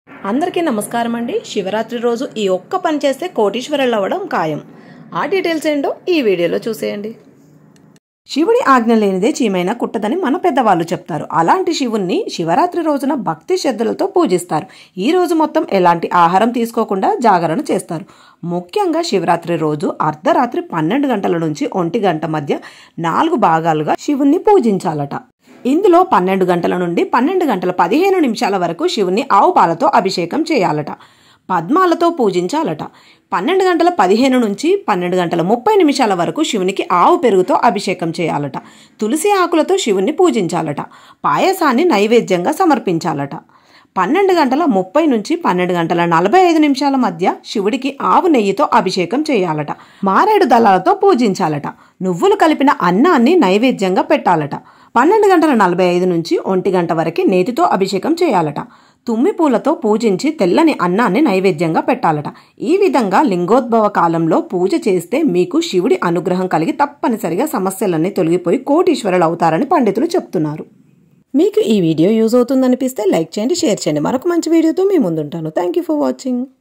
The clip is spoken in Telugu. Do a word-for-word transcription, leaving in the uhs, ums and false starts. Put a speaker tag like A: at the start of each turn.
A: అందరికీ నమస్కారం అండి. శివరాత్రి రోజు ఈ ఒక్క పని చేస్తే కోటీశ్వరులు అవ్వడం ఖాయం. ఆ డీటెయిల్స్ ఏంటో ఈ వీడియోలో చూసేయండి. శివుడి ఆజ్ఞ లేనిదే చీమైనా కుట్టదని మన పెద్దవాళ్ళు చెప్తారు. అలాంటి శివుణ్ణి శివరాత్రి రోజున భక్తి శ్రద్ధలతో పూజిస్తారు. ఈ రోజు మొత్తం ఎలాంటి ఆహారం తీసుకోకుండా జాగరణ చేస్తారు. ముఖ్యంగా శివరాత్రి రోజు అర్ధరాత్రి పన్నెండు గంటల నుంచి ఒంటి గంట మధ్య నాలుగు భాగాలుగా శివుణ్ణి పూజించాలట. ఇందులో పన్నెండు గంటల నుండి పన్నెండు గంటల పదిహేను నిమిషాల వరకు శివుని ఆవు పాలతో అభిషేకం చేయాలట. పద్మాలతో పూజించాలట. పన్నెండు గంటల పదిహేను నుంచి పన్నెండు గంటల ముప్పై నిమిషాల వరకు శివునికి ఆవు పెరుగుతో అభిషేకం చేయాలట. తులసి ఆకులతో శివుని పూజించాలట. పాయసాన్ని నైవేద్యంగా సమర్పించాలట. పన్నెండు గంటల ముప్పై నుంచి పన్నెండు గంటల నలభై ఐదు నిమిషాల మధ్య శివుడికి ఆవు నెయ్యితో అభిషేకం చేయాలట. మారేడు దళాలతో పూజించాలట. నువ్వులు కలిపిన అన్నాన్ని నైవేద్యంగా పెట్టాలట. పన్నెండు గంటల నలభై ఐదు నుంచి ఒంటి గంట వరకు నేతితో అభిషేకం చేయాలట. తుమ్మి పూలతో పూజించి తెల్లని అన్నాన్ని నైవేద్యంగా పెట్టాలట. ఈ విధంగా లింగోద్భవ కాలంలో పూజ చేస్తే మీకు శివుడి అనుగ్రహం కలిగి తప్పనిసరిగా సమస్యలన్నీ తొలగిపోయి కోటీశ్వరులు అవుతారని పండితులు చెప్తున్నారు. మీకు ఈ వీడియో యూజ్ అవుతుందనిపిస్తే లైక్ చేయండి, షేర్ చేయండి. మరొక మంచి వీడియోతో మీ ముందుంటాను. Thank you for watching.